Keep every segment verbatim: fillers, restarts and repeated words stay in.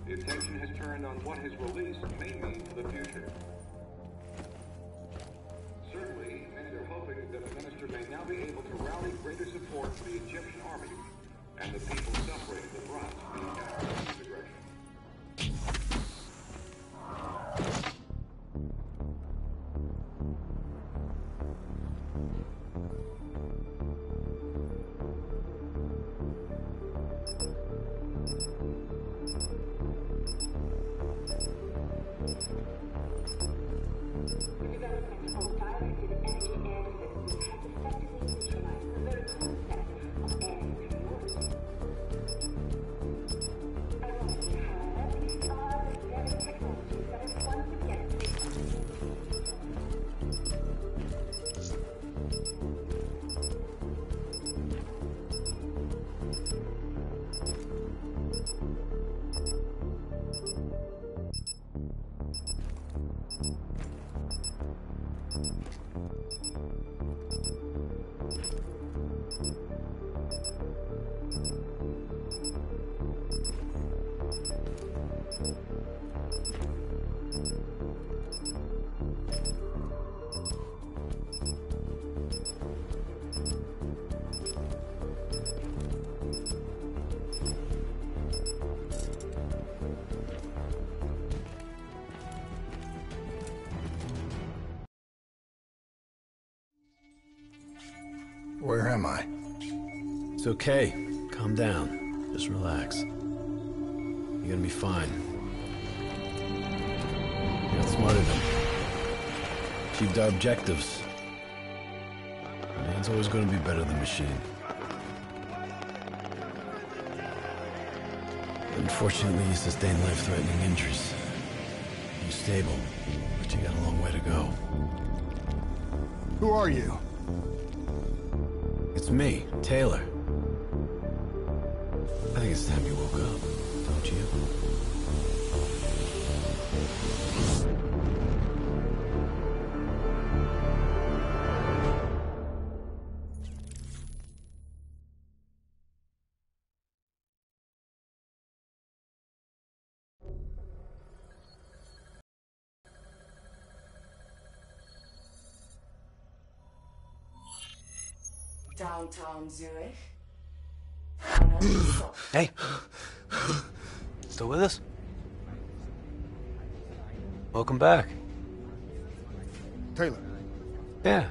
the attention has turned on what his release may mean for the future. Certainly, many are hoping that the minister may now be able to rally greater support for the Egyptian army and the people suffering the brunt of the Arab aggression. Where am I? It's okay. Calm down. Just relax. You're gonna be fine. You got smarter than them. Achieved our objectives. Man's always gonna be better than machine. Unfortunately, you sustained life-threatening injuries. You're stable, but you got a long way to go. Who are you? It's me, Taylor. I think it's time you woke up, don't you? Downtown Zurich. Hey, still with us? Welcome back. Taylor. Yeah.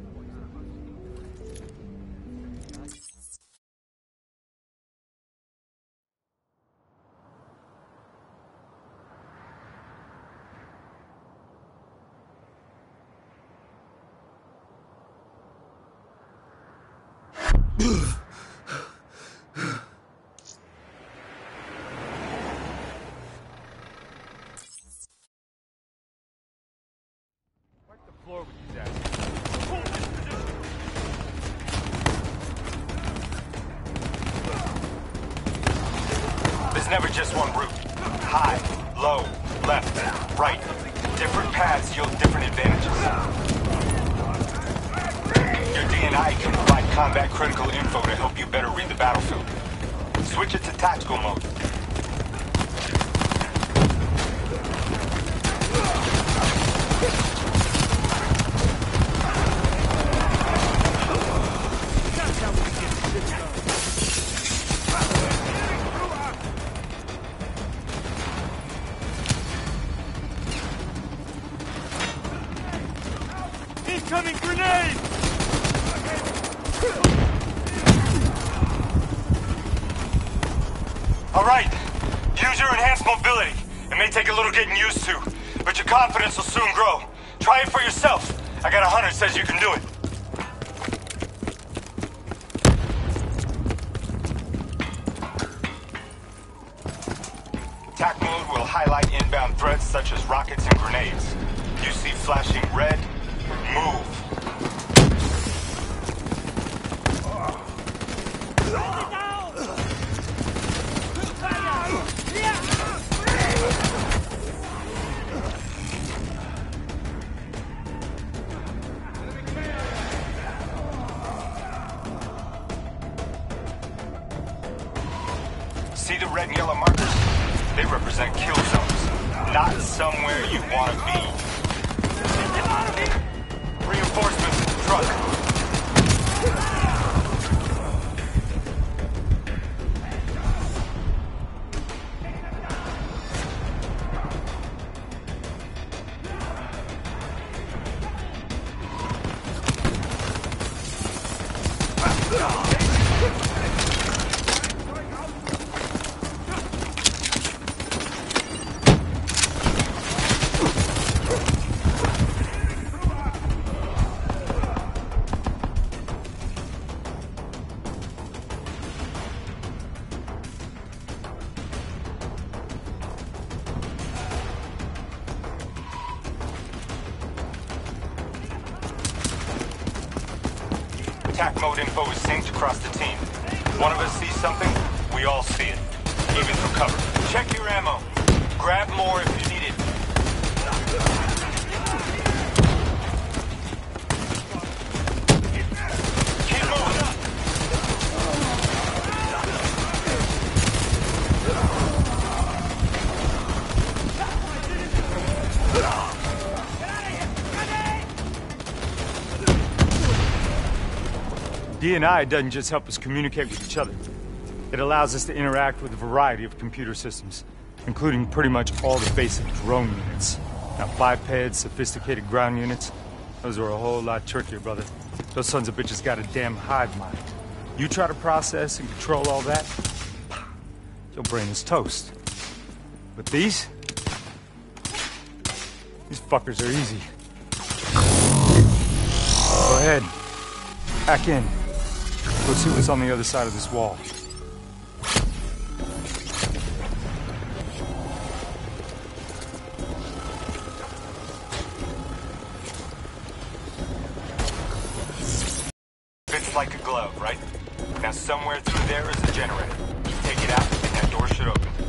There's never just one route. High, low, left, right. Different paths yield different advantages. Your D N I can provide combat critical info to help you better read the battlefield. Switch it to tactical mode. Incoming grenade! All right, use your enhanced mobility. It may take a little getting used to, but your confidence will soon grow. Try it for yourself. I got a hunter says you can do it. Attack mode will highlight inbound threats such as rockets and grenades. You see flashing red, move. See the red and yellow markers? They represent kill zones, not somewhere you want to be. Reinforcements in the truck. Attack mode info is synced across the team. One of us sees something, we all see it. Even from cover. Check your ammo. Grab more if you need it. Keep moving. D and I doesn't just help us communicate with each other. It allows us to interact with a variety of computer systems, including pretty much all the basic drone units. Now, bipeds, sophisticated ground units, those are a whole lot trickier, brother. Those sons of bitches got a damn hive mind. You try to process and control all that, your brain is toast. But these? These fuckers are easy. Go ahead. Hack in. Let's see what's on the other side of this wall. Fits like a glove, right? Now somewhere through there is a generator. Take it out and that door should open.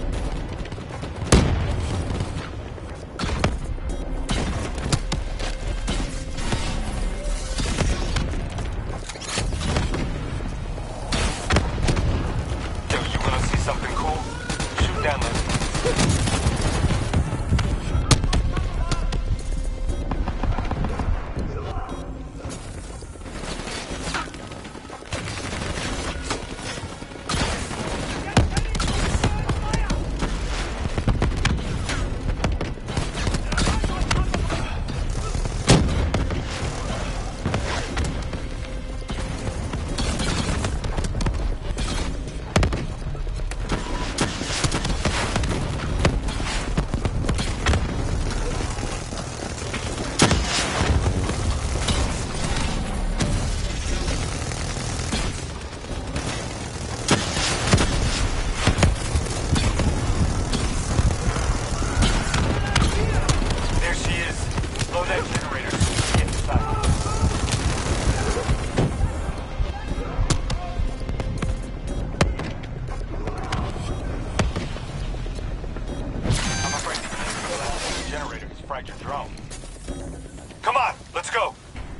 Your drone. Come on, let's go.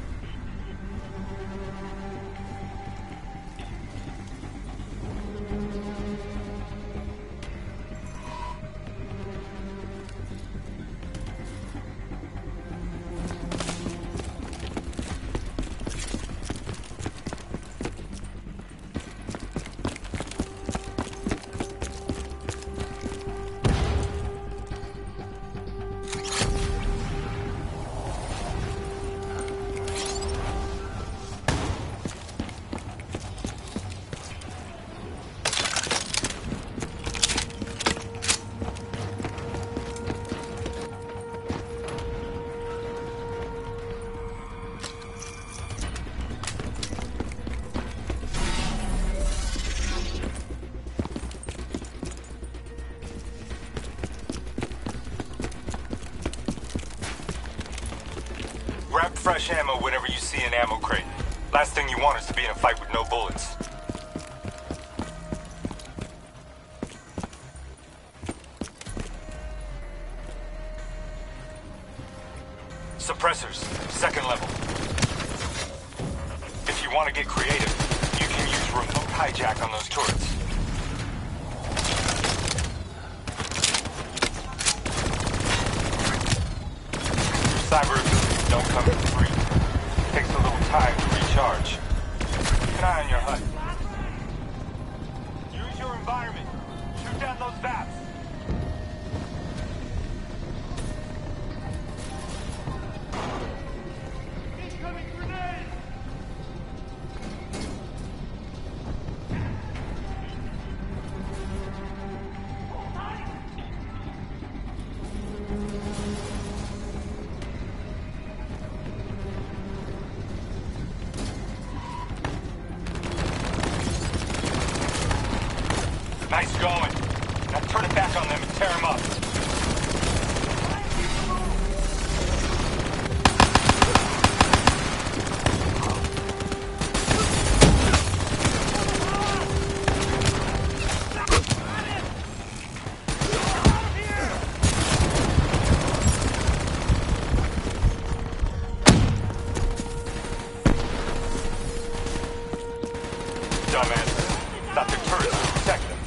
Grab fresh ammo whenever you see an ammo crate. Last thing you want is to be in a fight with no bullets. Suppressors, second level. If you want to get creative, you can use remote hijack on those turrets. Cyber abilities don't come for free. Takes a little time to recharge. Keep an eye on your H U D. Use your environment. Shoot down those vaps. Incoming grenade! Nice going. Now turn it back on them and tear them up. Dumbass. Thought the turrets would protect them.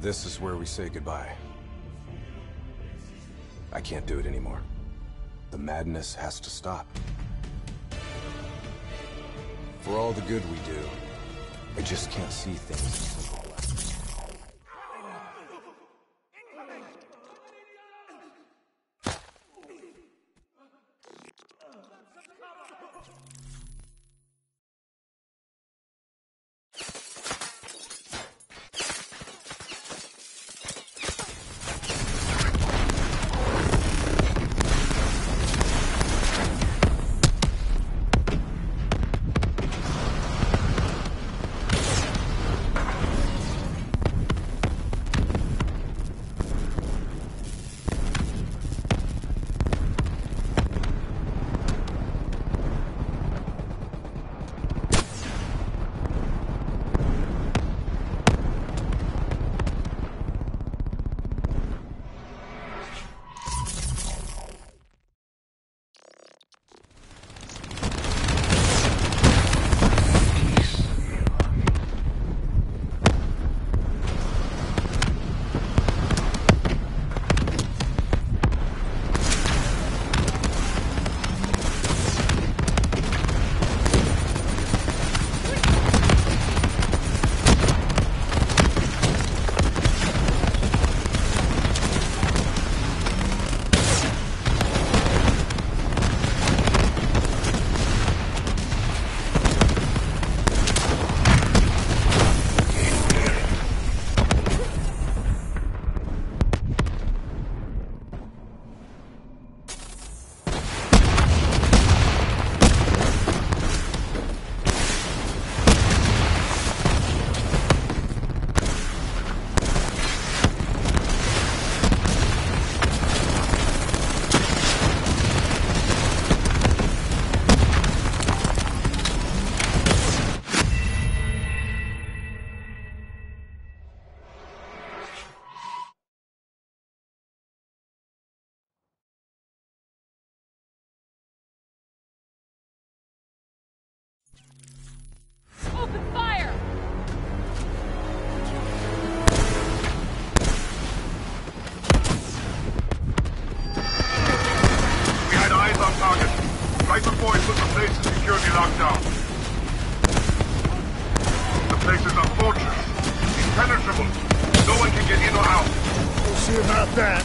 This is where we say goodbye. I can't do it anymore. The madness has to stop. For all the good we do, I just can't see things. Open fire! We had eyes on target. Right before he put the place in security lockdown. The place is a fortress. Impenetrable. No one can get in or out. We'll see about that.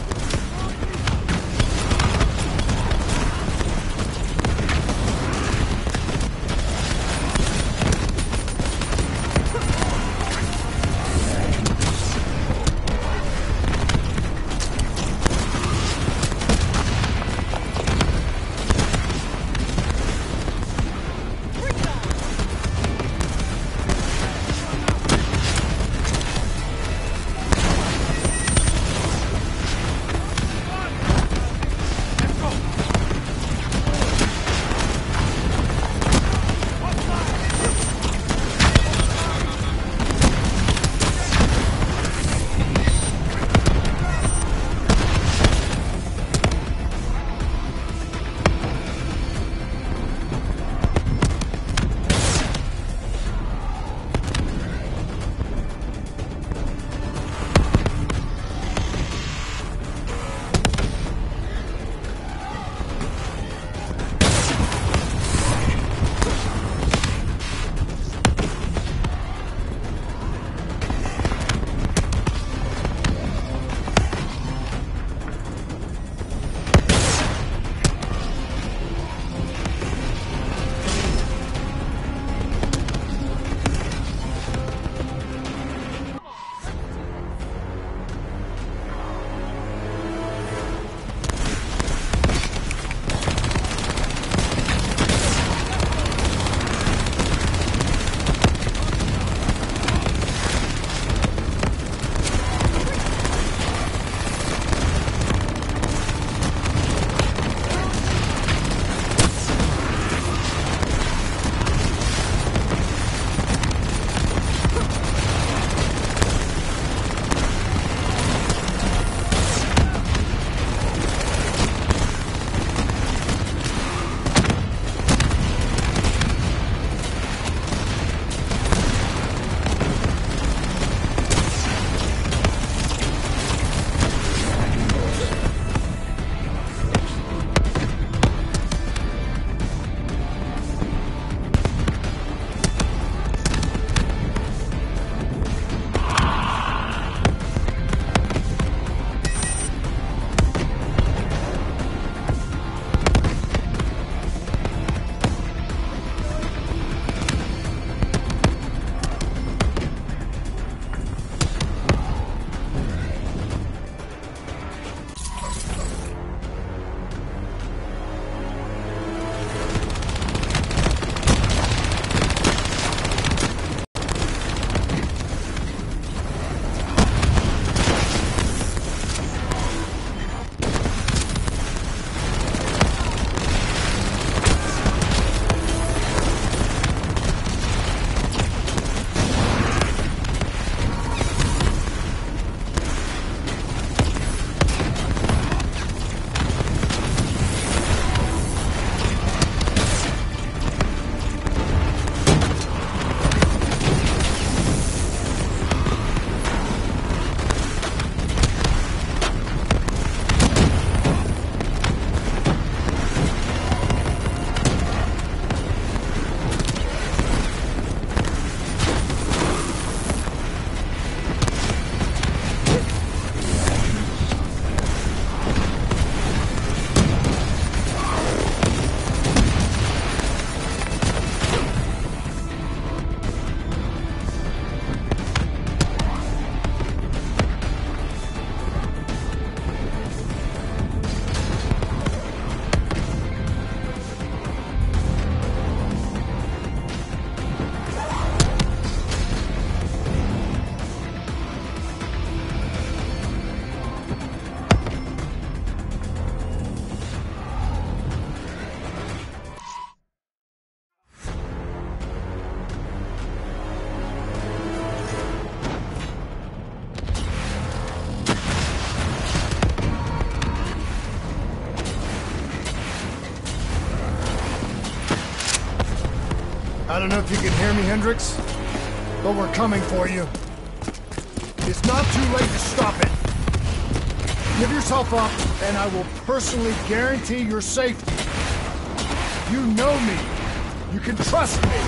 I don't know if you can hear me, Hendricks, but we're coming for you. It's not too late to stop it. Give yourself up, and I will personally guarantee your safety. You know me. You can trust me.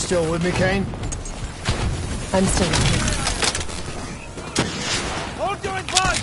still with me, Kane? I'm still with you. Hold your advice!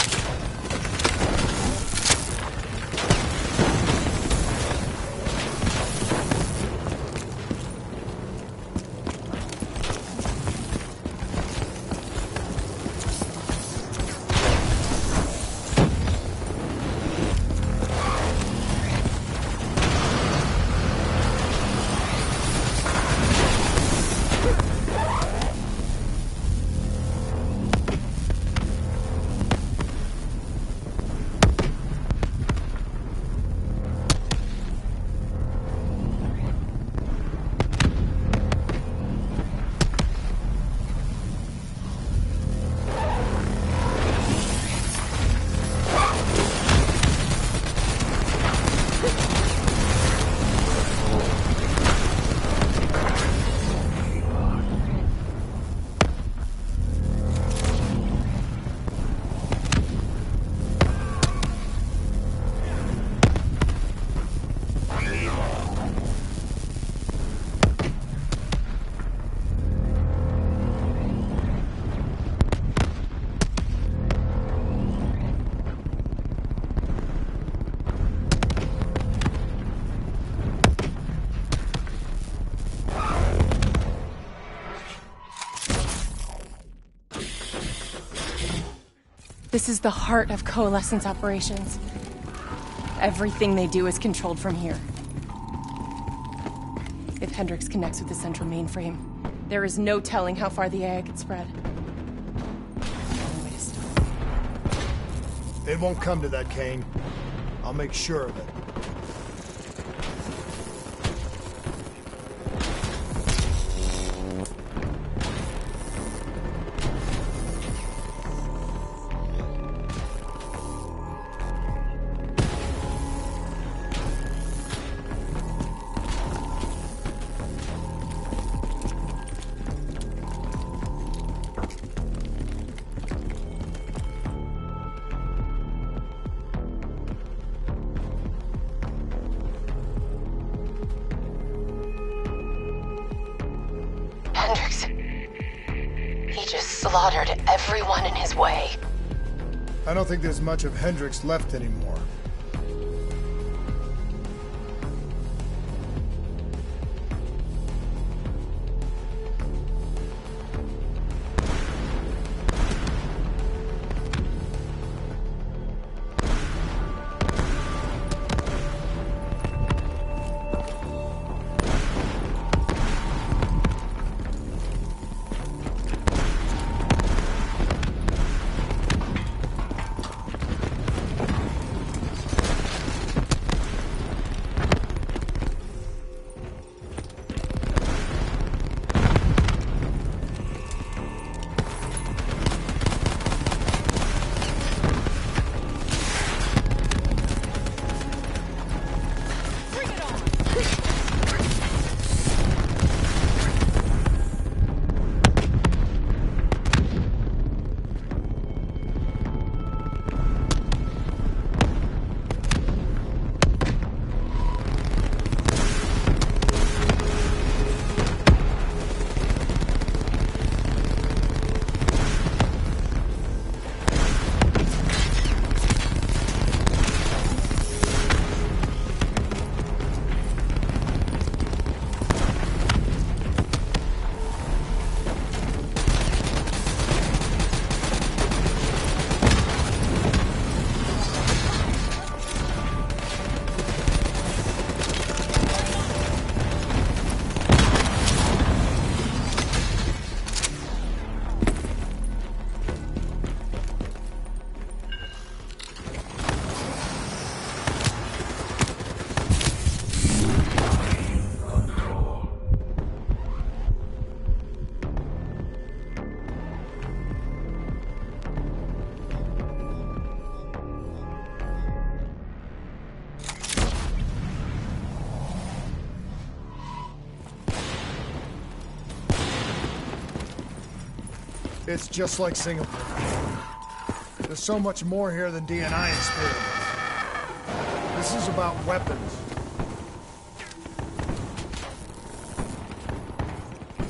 This is the heart of Coalescence operations. Everything they do is controlled from here. If Hendricks connects with the central mainframe, there is no telling how far the A I could spread. No way to stop it. It won't come to that, Kane. I'll make sure of it. Hendricks. He just slaughtered everyone in his way. I don't think there's much of Hendricks left anymore. It's just like Singapore. There's so much more here than D and I experienced. This is about weapons.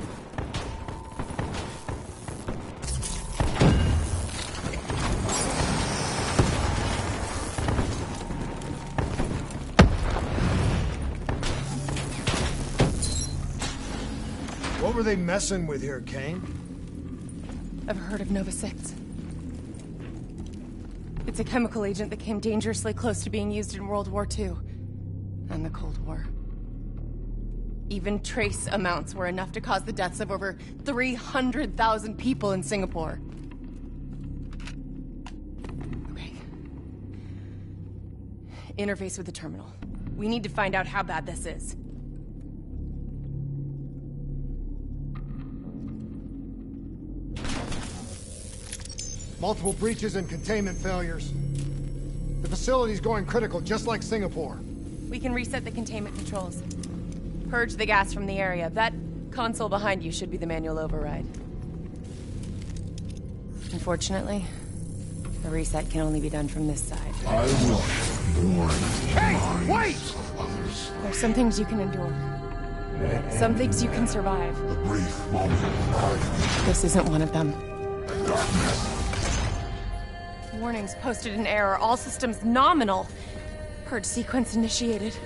What were they messing with here, Kane? Ever heard of Nova six? It's a chemical agent that came dangerously close to being used in World War Two and the Cold War. Even trace amounts were enough to cause the deaths of over three hundred thousand people in Singapore. Okay. Interface with the terminal. We need to find out how bad this is. Multiple breaches and containment failures. The facility's going critical, just like Singapore. We can reset the containment controls. Purge the gas from the area. That console behind you should be the manual override. Unfortunately, the reset can only be done from this side. I will warn Hey, wait! There's some things you can endure. Some things you can survive. a brief moment of life. This isn't one of them. Darkness. Warnings posted in error. All systems nominal. Purge sequence initiated.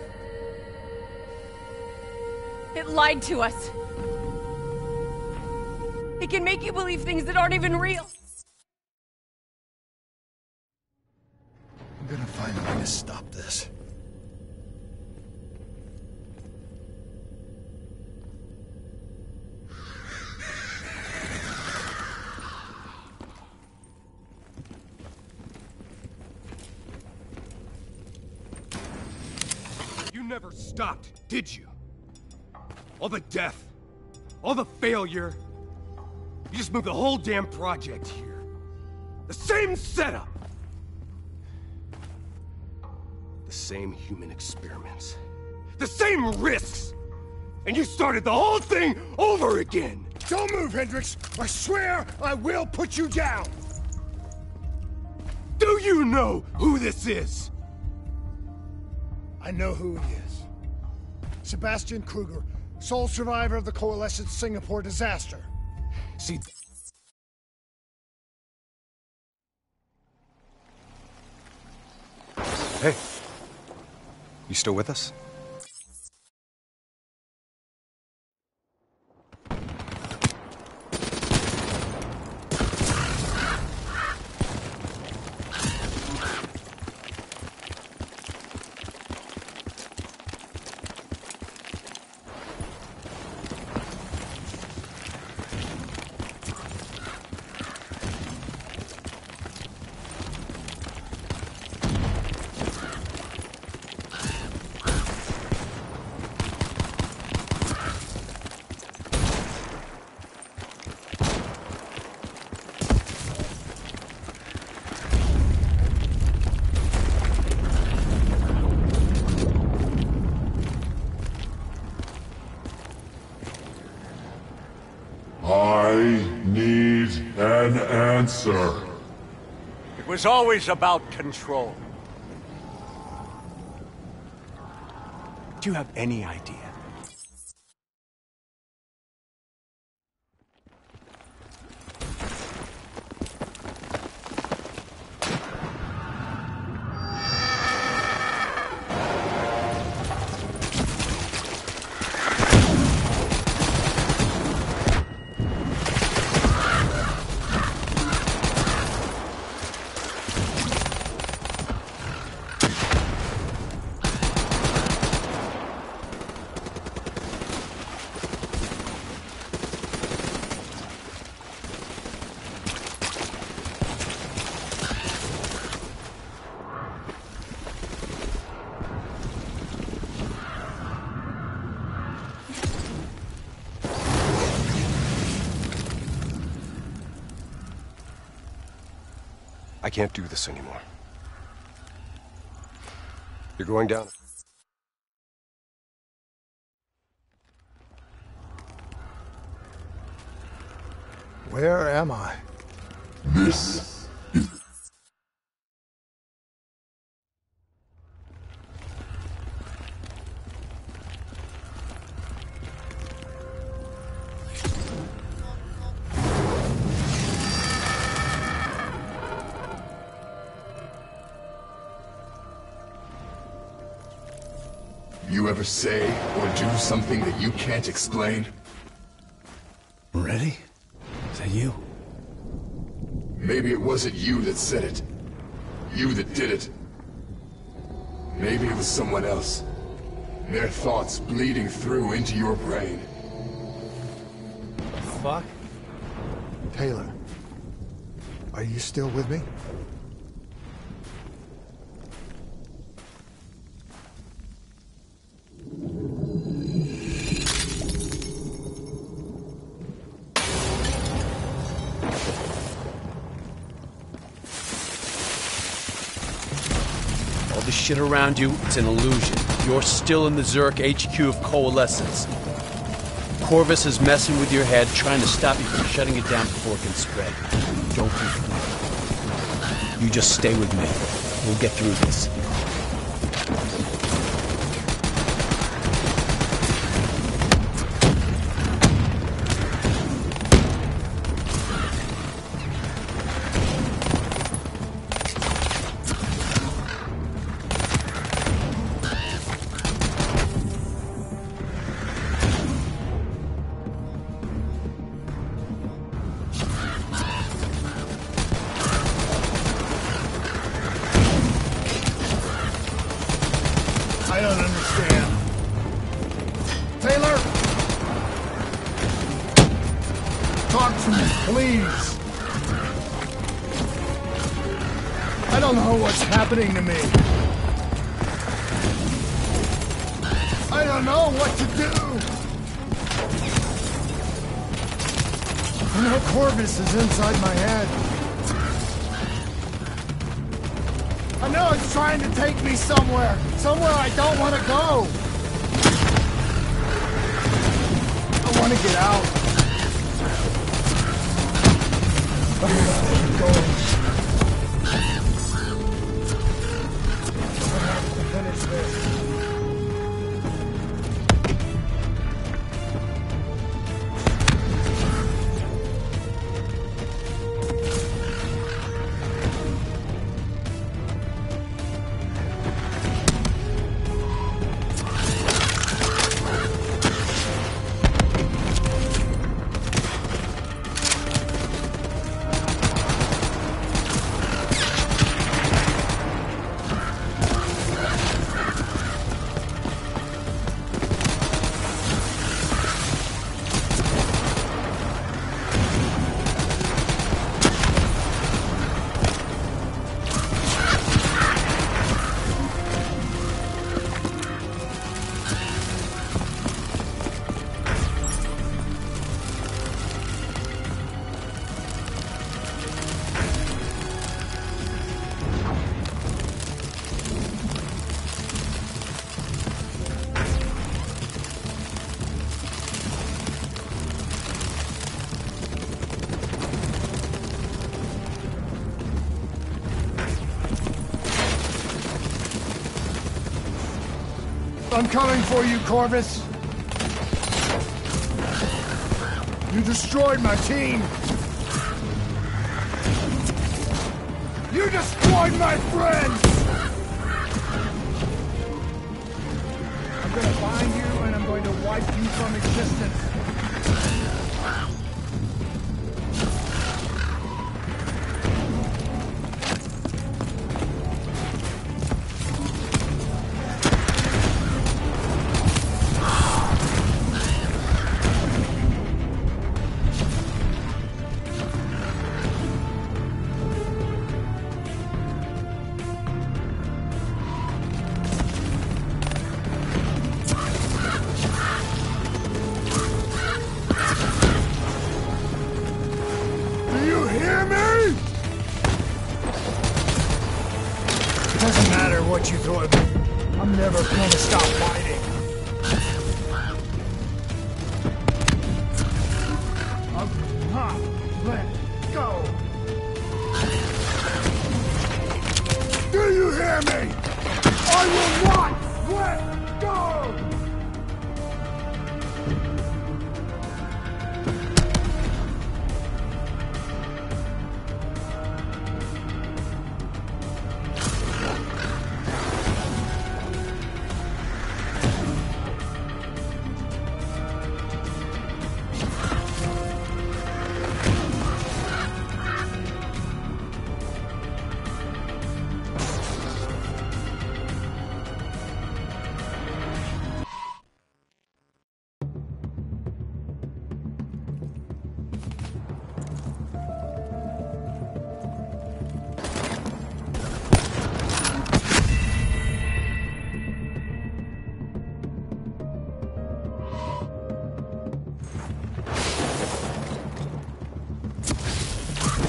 It lied to us. It can make you believe things that aren't even real. I'm gonna find a way to stop this. You never stopped, did you? All the death, all the failure. You just moved the whole damn project here. The same setup. The same human experiments. The same risks. And you started the whole thing over again. Don't move, Hendricks! I swear I will put you down! Do you know who this is? I know who he is. Sebastian Kruger, sole survivor of the Coalescence Singapore disaster. See... Hey. You still with us? An answer. It was always about control. Do you have any idea? I can't do this anymore. You're going down. Where am I? This is... You ever say or do something that you can't explain? was it you that said it? You that did it? Maybe it was someone else. Their thoughts bleeding through into your brain. Fuck? Taylor, are you still with me? All the shit around you, it's an illusion. You're still in the Zurich H Q of Coalescence. Corvus is messing with your head, trying to stop you from shutting it down before it can spread. Don't be fooled. You just stay with me. We'll get through this. I don't understand. Taylor? Talk to me, please. I don't know what's happening to me. I don't know what to do. I know Corvus is inside my head. I know it's trying to take me somewhere. Somewhere I don't want to go. I want to get out. I have to go. I have to finish this. I'm coming for you, Corvus. You destroyed my team. You destroyed my friends. I'm gonna find you and I'm going to wipe you from existence. Doesn't matter what you throw at me. I'm never going to stop fighting. I'll not let go. Do you hear me? I will not let go!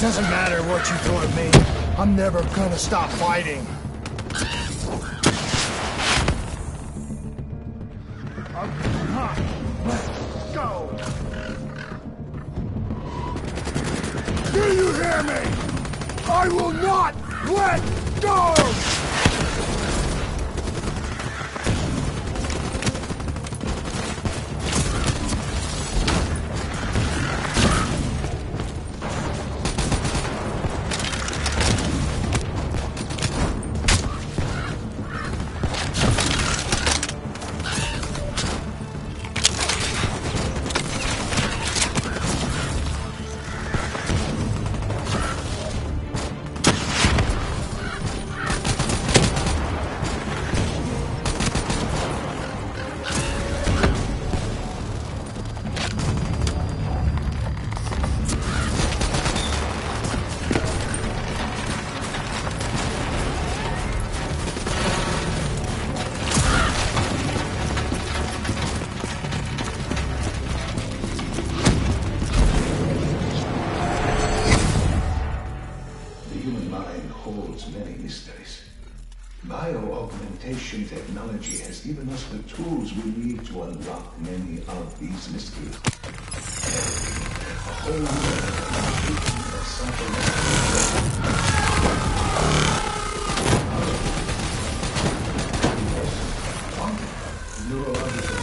Doesn't matter what you throw at me. I'm never gonna stop fighting. Let's go! Do you hear me? I will not let go! Bio-augmentation technology has given us the tools we need to unlock many of these mysteries. A whole world of neurological,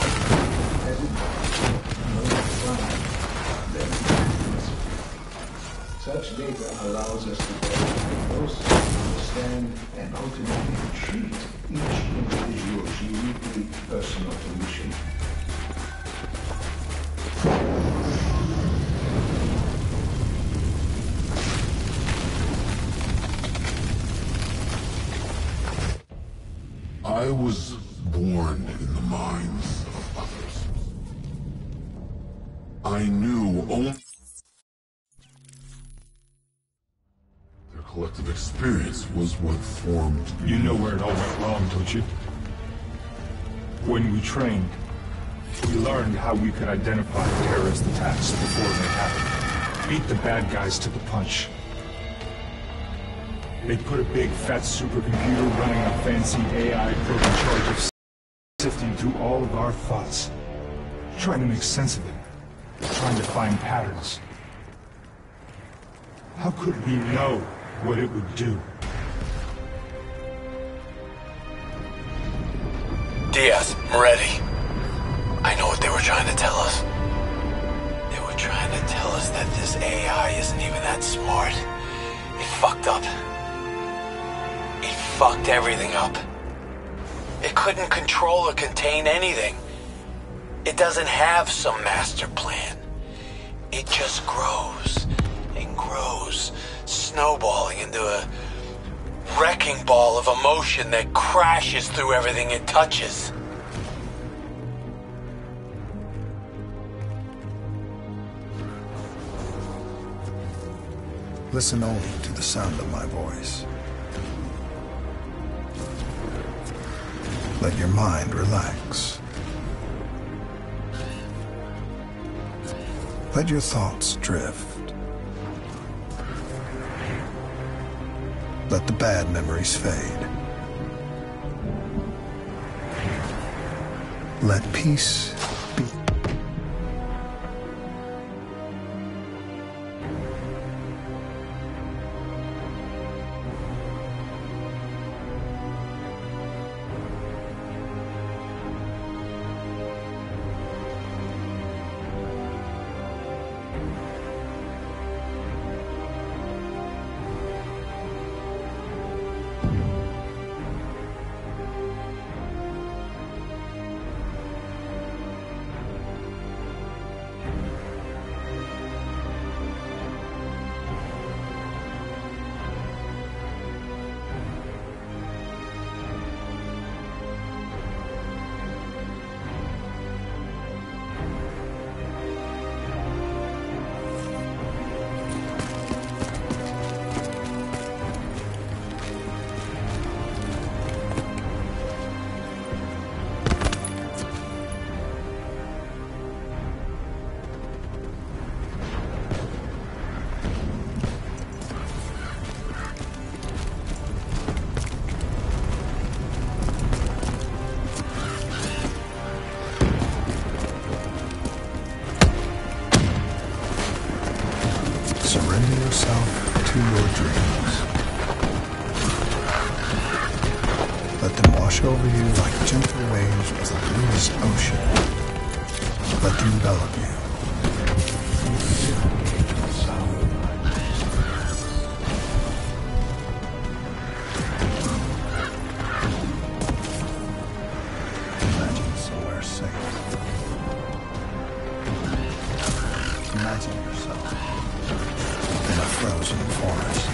such data allows us to diagnose, understand, and ultimately treat each individual's uniquely personal condition. I was born in the minds of others. I knew only their collective experience was what formed me. You know where it all went wrong, don't you? When we trained, we learned how we could identify terrorist attacks before they happened. Beat the bad guys to the punch. They put a big fat supercomputer running a fancy A I probe in charge of sifting through all of our thoughts, trying to make sense of it, trying to find patterns. How could we know what it would do? Diaz, I'm ready. I know what they were trying to tell us. They were trying to tell us that this A I isn't even that smart. It fucked up. It fucked everything up. It couldn't control or contain anything. It doesn't have some master plan. It just grows and grows, snowballing into a wrecking ball of emotion that crashes through everything it touches. Listen only to the sound of my voice. Let your mind relax. Let your thoughts drift. Let the bad memories fade. Let peace be. Let them wash over you like gentle waves of the bluest ocean. Let them envelop you. Imagine somewhere safe. Imagine yourself in a frozen forest.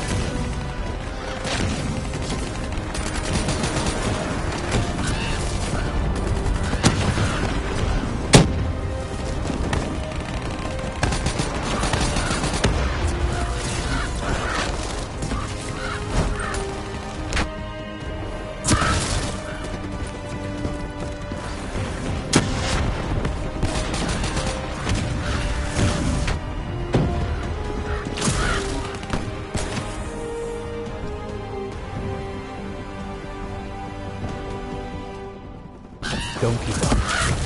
Don't give up.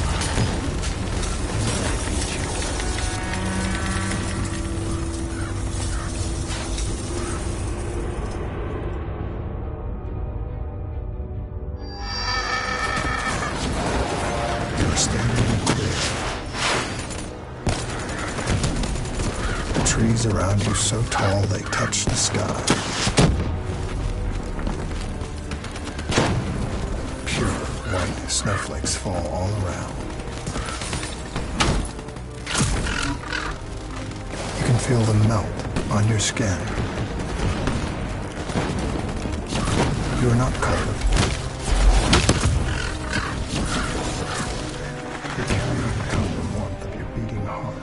You're standing in clear. The trees around you so tall they touch the sky. White snowflakes fall all around. You can feel them melt on your skin. You are not cold. You're carrying out the warmth of your beating heart.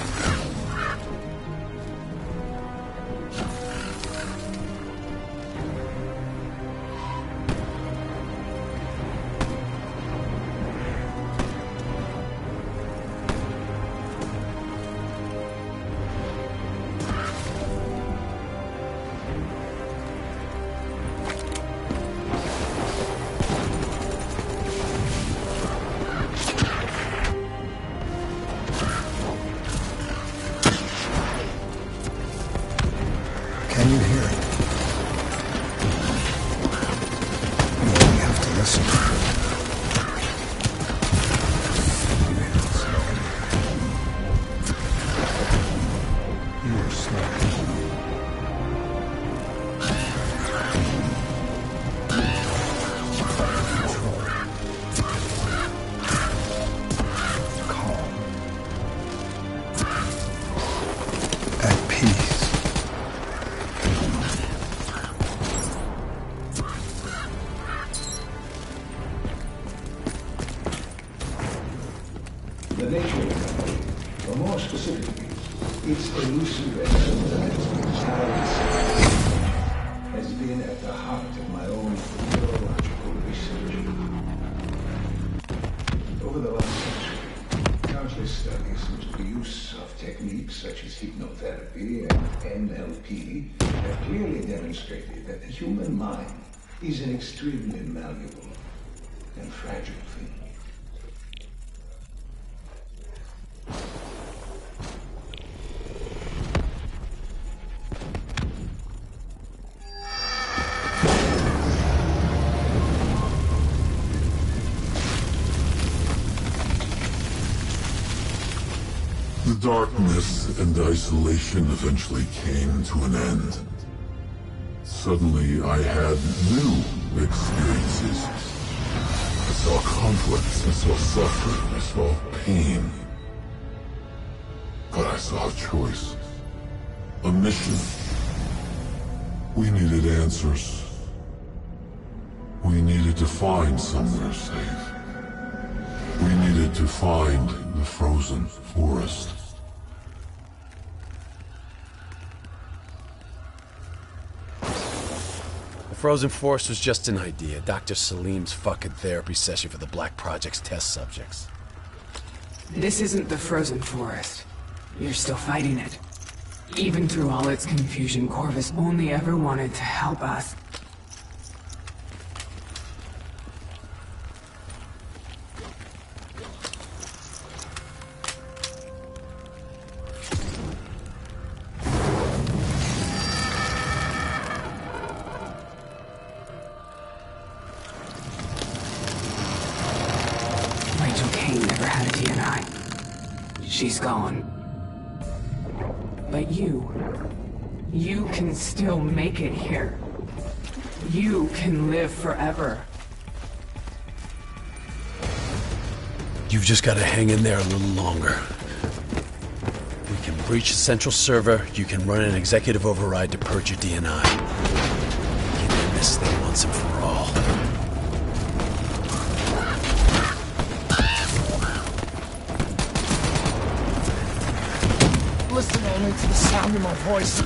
Can you hear it? You only have to listen. You hear it slowly. You are slowly. Control. Calm. At peace. The nature of the body, or more specifically, its elusive and sometimes entirely secret, has been at the heart of my own neurological research. Over the last century, countless studies into the use of techniques such as hypnotherapy and N L P have clearly demonstrated that the human mind is an extremely malleable and fragile thing. The darkness and isolation eventually came to an end. Suddenly, I had new experiences. I saw conflicts, I saw suffering, I saw pain. But I saw a choice. A mission. We needed answers. We needed to find somewhere safe. We needed to find the frozen forest. The frozen forest was just an idea. Doctor Salim's fucking therapy session for the Black Project's test subjects. This isn't the frozen forest. You're still fighting it. Even through all its confusion, Corvus only ever wanted to help us. Kane never had a D N I. She's gone. But you... you can still make it here. You can live forever. You've just got to hang in there a little longer. We can breach the central server. You can run an executive override to purge your D N I. Get in this thing once and for all. Listen only to the sound of my voice.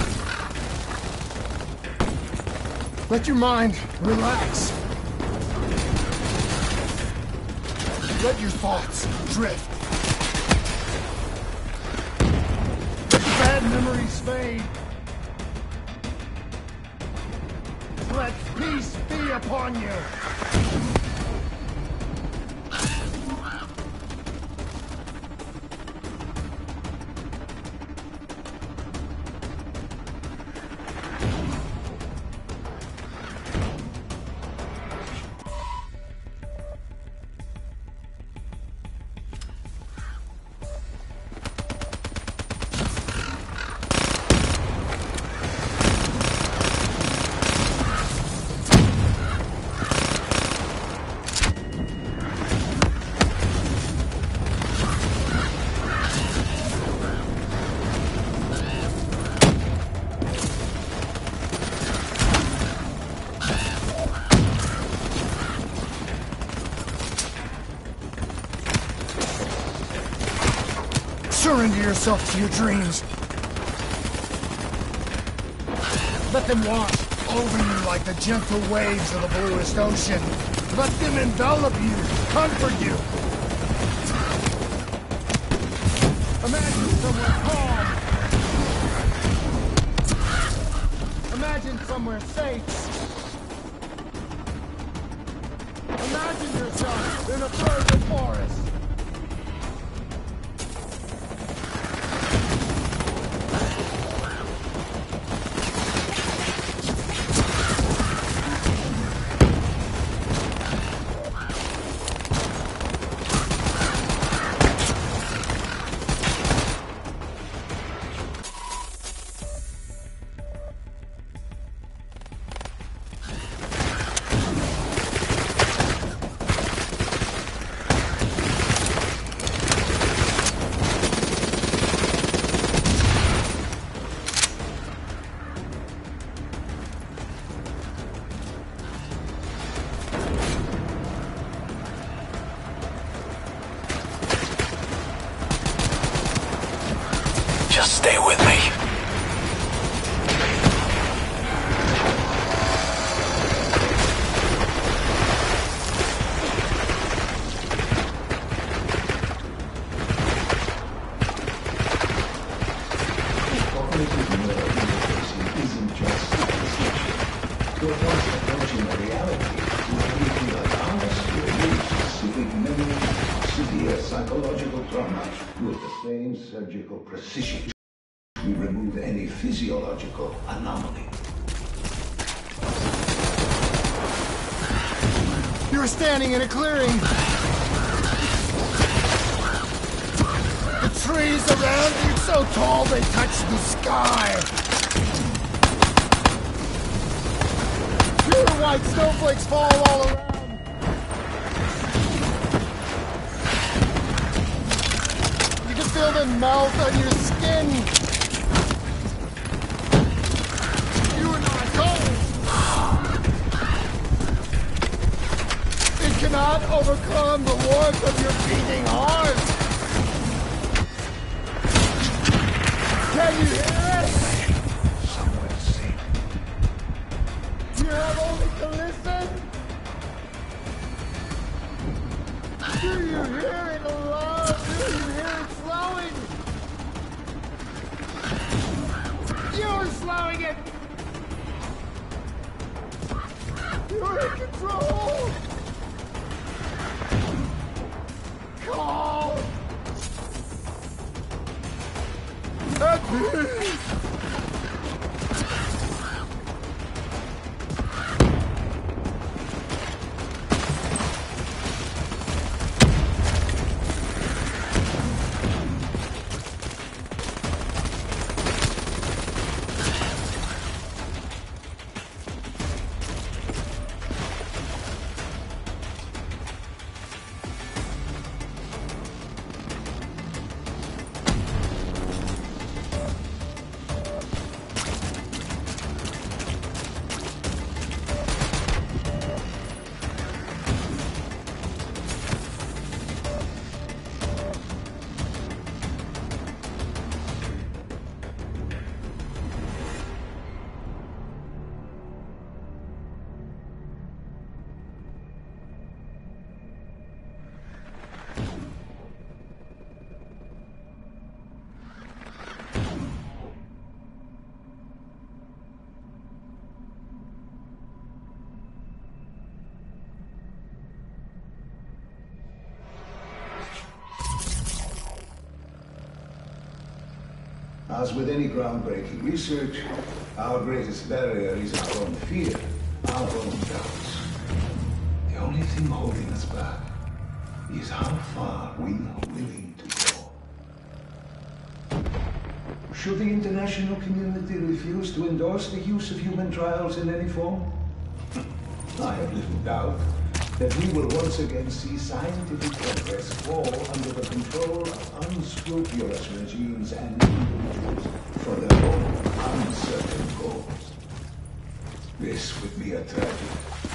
Let your mind relax. Let your thoughts drift. Let bad memories fade. Let peace be upon you. Surrender yourself to your dreams. Let them wash over you like the gentle waves of the bluest ocean. Let them envelop you, comfort you. Imagine somewhere calm. Imagine somewhere safe. Imagine yourself in a frozen forest. Just stay with me. Isn't just you're once approaching a reality which will allow us to reduce specific memory, severe psychological trauma with the same surgical precision. We remove any physiological anomaly. You were standing in a clearing. The trees around you so tall they touch the sky. Pure white snowflakes fall all around. You can feel them melt on your skin. You are not cold. It cannot overcome the warmth of your beating heart. Can you hear it? Somewhere safe. You have only to listen. Do you hear it, love? Do you hear it slowing? You're slowing it. You're in control. Calm. At peace. As with any groundbreaking research, our greatest barrier is our own fear, our own doubts. The only thing holding us back is how far we are willing to go. Should the international community refuse to endorse the use of human trials in any form, I have little doubt that we will once again see scientific progress fall under the control of unscrupulous regimes and individuals for their own uncertain goals. This would be a tragedy.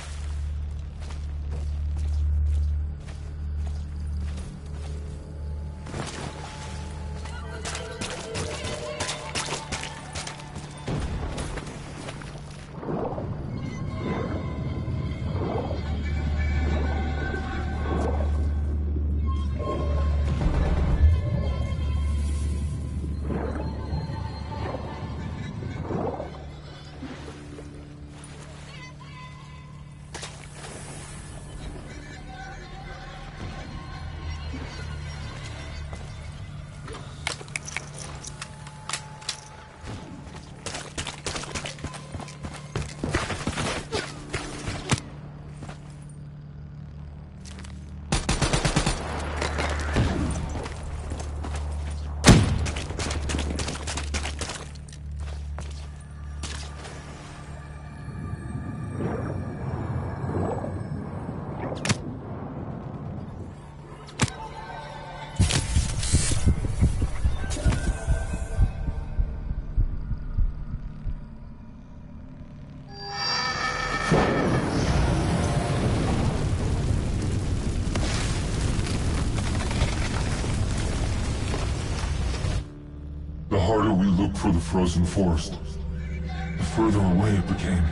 The harder we looked for the frozen forest, the further away it became.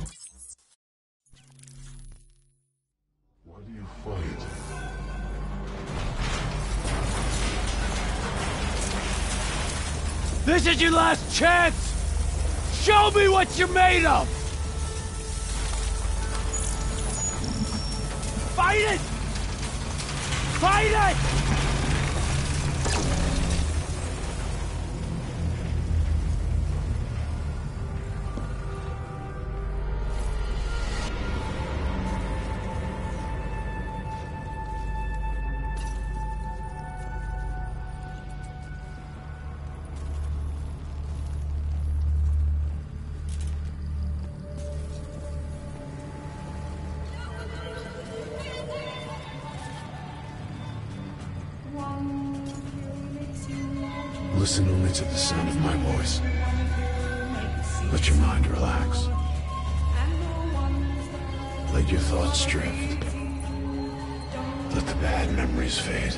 Why do you fight? This is your last chance! Show me what you're made of! Fight it! Fight it! Listen only to the sound of my voice. Let your mind relax. Let your thoughts drift. Let the bad memories fade.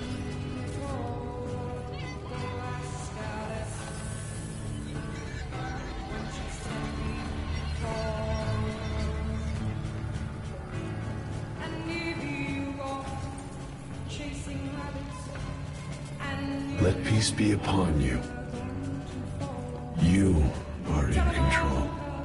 Let peace be upon you. You are in control.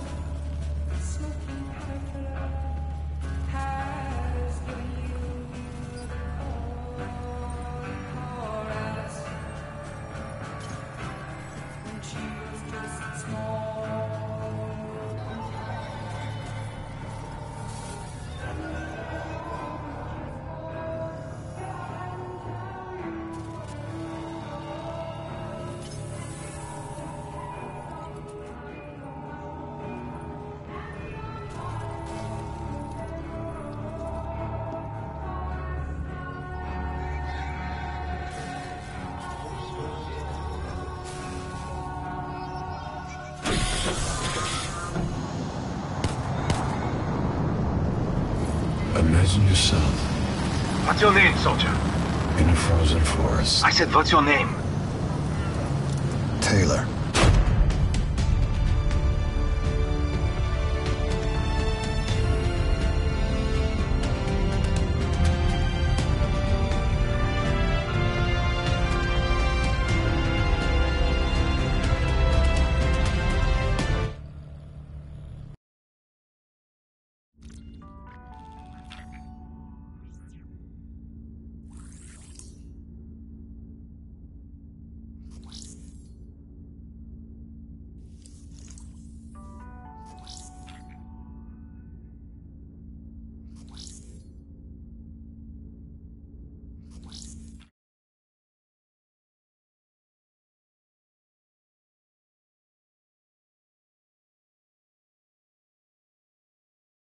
Imagine yourself. What's your name, soldier? In a frozen forest. I said, what's your name? Taylor.